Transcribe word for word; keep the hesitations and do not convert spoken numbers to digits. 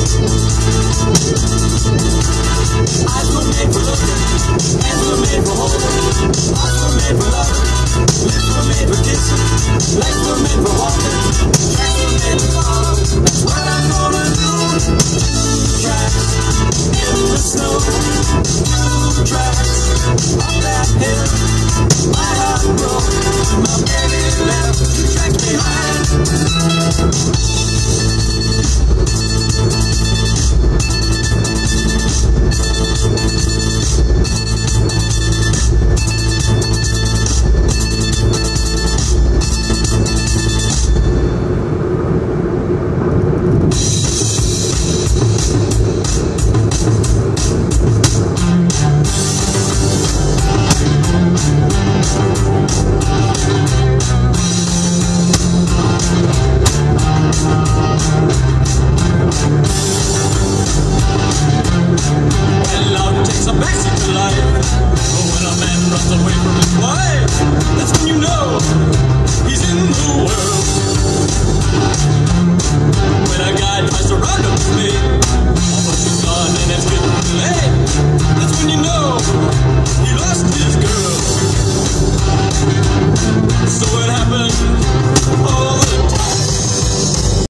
Eyes were made for looking, hands were made for holding, hearts were made for loving, lips were made for kissing, legs were made for walking, tracks were made to follow. That's what I'm gonna do. Tracks in the snow, two tracks up that hill. My heart broke when my baby left. Two tracks behind. Takes a backseat to life. But when a man runs away from his wife, that's when you know he's in the world. When a guy tries to run up to me, although she's gone and it's getting late, that's when you know he lost his girl.